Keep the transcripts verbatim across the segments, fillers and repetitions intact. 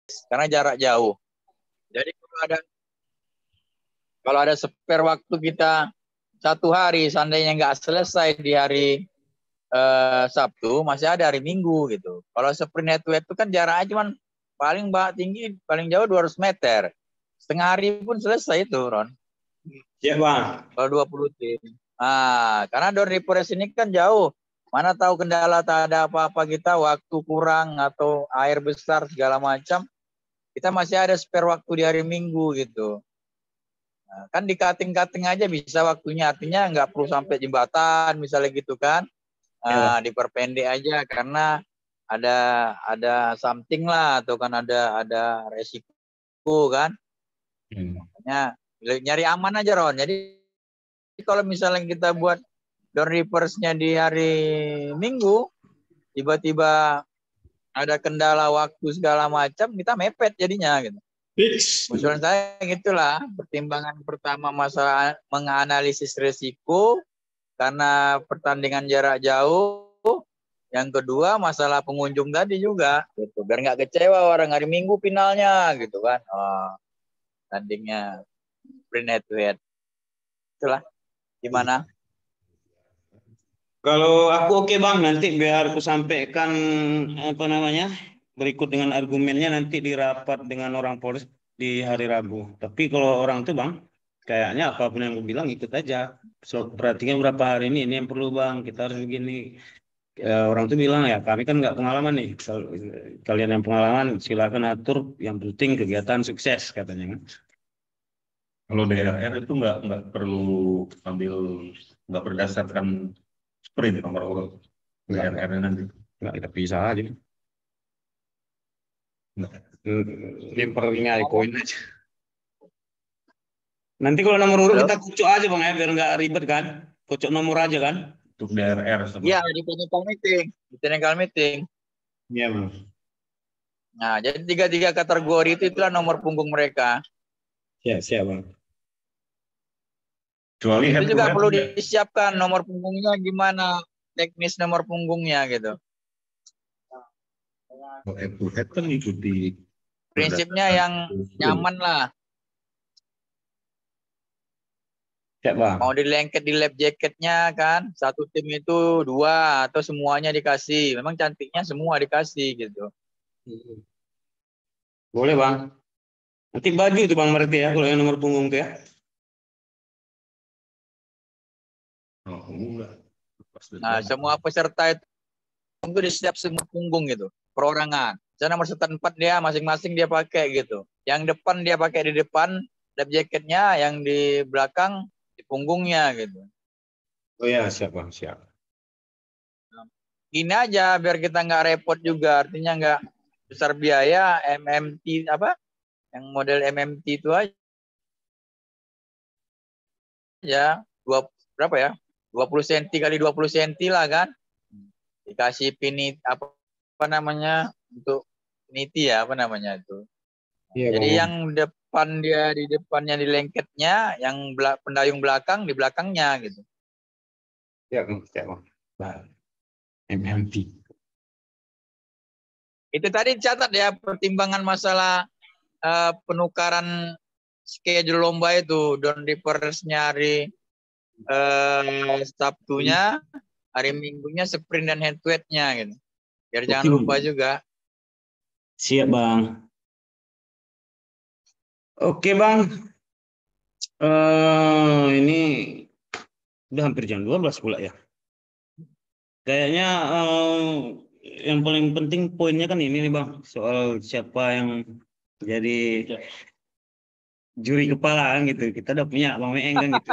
karena jarak jauh. Jadi kalau ada kalau ada spare waktu kita satu hari, seandainya nggak selesai di hari eh, Sabtu, masih ada hari Minggu gitu. Kalau sprint head to head itu kan jaraknya cuma paling tinggi, paling jauh dua ratus meter. Setengah hari pun selesai itu, Ron. Ya, Bang. Kalau dua puluh tim. Ah, karena Don Rivers ini kan jauh. Mana tahu kendala tak ada apa-apa kita, waktu kurang atau air besar segala macam. Kita masih ada spare waktu di hari Minggu gitu. Nah, kan di cutting-cutting aja bisa waktunya, artinya nggak perlu sampai jembatan misalnya gitu kan. Nah, ya, diperpendek aja karena ada ada something lah atau kan ada ada resiko kan. Hmm. Makanya nyari aman aja, Ron. Jadi kalau misalnya kita buat Don Rivers-nya di hari Minggu, tiba-tiba ada kendala waktu segala macam, kita mepet jadinya gitu. Usulan saya gitulah, pertimbangan pertama masalah menganalisis resiko karena pertandingan jarak jauh. Yang kedua masalah pengunjung tadi juga, gitu. Biar nggak kecewa orang hari Minggu finalnya, gitu kan. Oh, tandingnya sprint head to head. Itulah, gimana? Kalau aku oke, Bang, nanti biar aku sampaikan apa namanya berikut dengan argumennya nanti di rapat dengan orang Polres di hari Rabu. Tapi kalau orang itu, Bang, kayaknya apapun yang aku bilang ikut aja. So, perhatikan berapa hari ini, ini yang perlu, Bang, kita harus begini. Ya, orang itu bilang ya kami kan nggak pengalaman nih. Kalian yang pengalaman silakan atur. Yang penting kegiatan sukses katanya. Kalau daerah R itu nggak nggak perlu ambil nggak berdasarkan sprint nomor urut daerah R nanti nggak, kita pisah aja. Limpernya poin aja. Nanti kalau nomor urut kita kucuk aja, Bang, ya biar nggak ribet kan. Kucuk nomor aja kan. Untuk daerah R. Iya, di technical meeting, di technical meeting. Iya, Bang. Nah, jadi tiga-tiga kategori itu itulah nomor punggung mereka. Siap, siap, Bang. Kecuali itu juga perlu disiapkan nomor punggungnya gimana, teknis nomor punggungnya gitu. Oh, head to head kan ikuti prinsipnya yang nyaman lah. Ya, Bang. Mau dilengket di lap jacketnya kan, satu tim itu dua atau semuanya dikasih. Memang cantiknya semua dikasih gitu. Boleh, Bang. Nanti baju itu, Bang, berarti ya kalau yang nomor punggung itu ya. Oh, enggak. Nah, semua peserta itu itu di setiap semua punggung gitu, perorangan. Saya nomor empat dia masing-masing dia pakai gitu. Yang depan dia pakai di depan lap jacketnya, yang di belakang di punggungnya gitu. Oh ya, siap, Bang, siap. Gini aja biar kita nggak repot juga, artinya nggak besar biaya. M M T apa? Yang model M M T itu aja. Ya, dua berapa ya? dua puluh sentimeter kali dua puluh sentimeter lah kan. Dikasih pinit apa, apa namanya untuk niti ya, apa namanya itu. Iya, Jadi Bang. yang depan dia di depannya di lengketnya, yang belak, pendayung belakang di belakangnya gitu. Ya, Bang, siap, Bang. M M T. Itu tadi catat ya pertimbangan masalah uh, penukaran schedule lomba itu. Don Rivers nyari uh, Sabtunya, hari Minggunya sprint dan head to head-nya gitu. Biar Oke. Jangan lupa juga. Siap, Bang. Oke, Bang. Uh, ini udah hampir jam dua belas pula ya. Kayaknya uh, yang paling penting poinnya kan ini nih, Bang. Soal siapa yang jadi juri kepala kan gitu. Kita udah punya Bang Meeng kan gitu.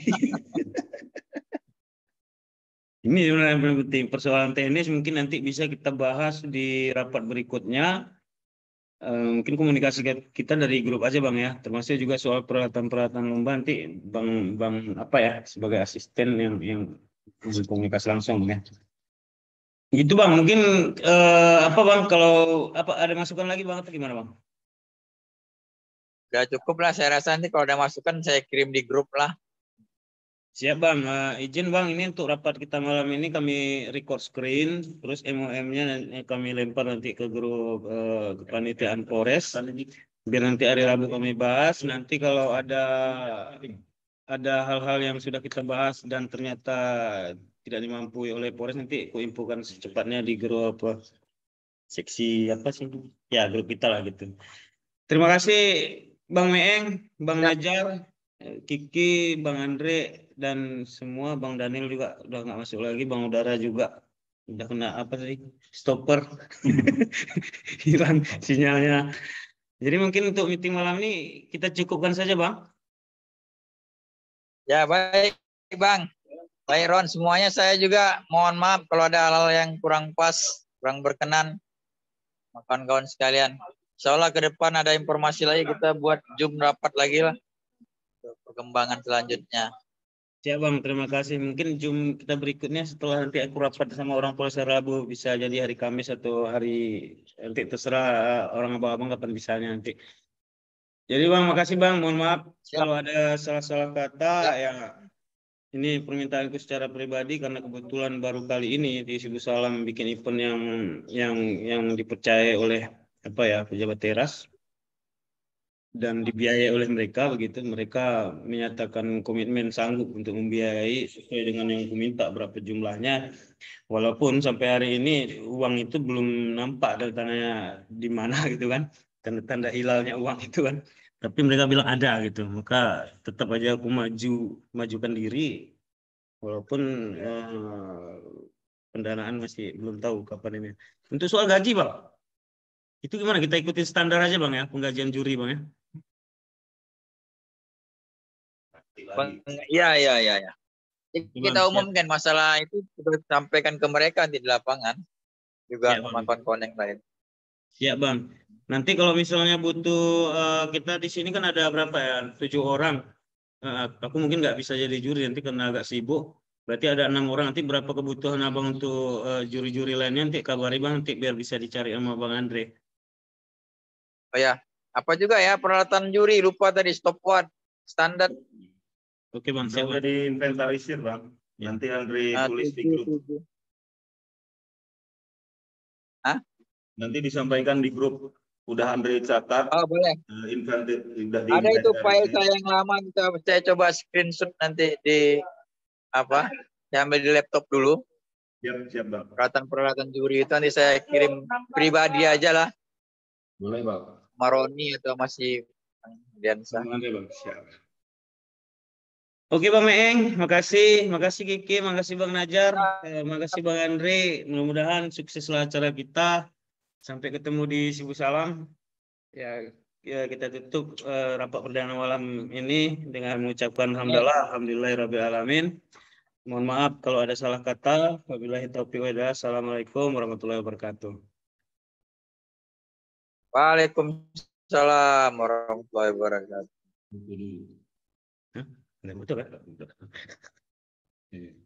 Ini sebenarnya yang paling penting. Persoalan teknis mungkin nanti bisa kita bahas di rapat berikutnya. Uh, mungkin komunikasi kita dari grup aja, Bang, ya. Termasuk juga soal peralatan-peralatan lomba nanti Bang Bang apa ya sebagai asisten yang yang komunikasi langsung ya. Gitu, Bang. Mungkin uh, apa, Bang, kalau apa ada masukan lagi, Bang, atau gimana, Bang? Udah cukup lah, saya rasa nanti kalau ada masukan saya kirim di grup lah. Siap Bang, uh, izin Bang ini untuk rapat kita malam ini kami record screen, terus M O M-nya kami lempar nanti ke grup uh, kepanitiaan Polres, biar nanti hari Rabu kami bahas. Nanti kalau ada ada hal-hal yang sudah kita bahas dan ternyata tidak dimampui oleh Polres, nanti aku infokan secepatnya di grup apa, seksi apa sih? Ya grup kita lah gitu. Terima kasih Bang Meeng, Bang Ya. Najar, Kiki, Bang Andre, dan semua Bang Daniel juga udah nggak masuk lagi, Bang Udara juga udah kena apa sih stopper hilang sinyalnya. Jadi mungkin untuk meeting malam ini kita cukupkan saja Bang. Ya baik Bang, baik Ron, semuanya saya juga mohon maaf kalau ada hal-hal yang kurang pas, kurang berkenan, kawan-kawan sekalian. Insya Allah ke depan ada informasi lagi kita buat Zoom rapat lagi lah untuk perkembangan selanjutnya. Ya Bang, terima kasih. Mungkin Zoom kita berikutnya setelah nanti aku rapat sama orang Polres Rabu bisa jadi hari Kamis atau hari nanti terserah orang abang-abang kapan bisanya nanti. Jadi Bang, makasih Bang. Mohon maaf Siap. kalau ada salah-salah kata Siap. ya. Ini permintaanku secara pribadi karena kebetulan baru kali ini di Sibu Salam bikin event yang yang yang dipercaya oleh apa ya pejabat teras dan dibiayai oleh mereka begitu. Mereka menyatakan komitmen sanggup untuk membiayai sesuai dengan yang aku minta berapa jumlahnya. Walaupun sampai hari ini uang itu belum nampak tanda-tandanya di mana gitu kan. Tanda-tanda hilalnya uang itu kan. Tapi mereka bilang ada gitu. Maka tetap aja aku maju majukan diri walaupun eh, pendanaan masih belum tahu kapan ini. Untuk soal gaji, Bang. Itu gimana? Kita ikutin standar aja, Bang ya, penggajian juri, Bang ya. Iya, iya, iya. Ya. Bang, Kita siap. umumkan masalah itu kita sampaikan ke mereka di lapangan juga Siap, sama Bang. kawan-kawan yang lain. Siap, Bang. Nanti kalau misalnya butuh eh, kita di sini kan ada berapa ya? Tujuh orang. Eh, aku mungkin nggak bisa jadi juri nanti karena agak sibuk. Berarti ada enam orang. Nanti berapa kebutuhan abang untuk eh, juri-juri lainnya nanti kabari bang nanti biar bisa dicari sama bang Andre. Oh ya, apa juga ya peralatan juri lupa tadi stopwatch standar. Oke bang, Sudah siap udah bang. diinventarisir bang. Nanti Andre Nah, tulis di tujuh, grup. tujuh. Hah? Nanti disampaikan di grup. Udah Andre catat. Oh boleh. Uh, inventar, udah Ada itu file diinventarisir. saya yang lama kita saya coba screenshot nanti di apa? Saya ambil di laptop dulu. Siap, siap bang. Peralatan-peralatan juri itu nanti saya kirim pribadi aja lah. Boleh bang. Maroni atau masih Diansa. Oke bang, siap. Oke Bang Meeng, makasih, makasih Kiki, makasih Bang Najar, eh, makasih Bang Andre. Mudah-mudahan sukseslah acara kita. Sampai ketemu di Sibu Salam. Ya, ya kita tutup eh, rapat perdana malam ini dengan mengucapkan alhamdulillah, alhamdulillahirabbil alamin. Mohon maaf kalau ada salah kata. Wabillahi taufiq wal hidayah. Assalamualaikum warahmatullahi wabarakatuh. Waalaikumsalam warahmatullahi wabarakatuh. Hah? Nggak betul kan?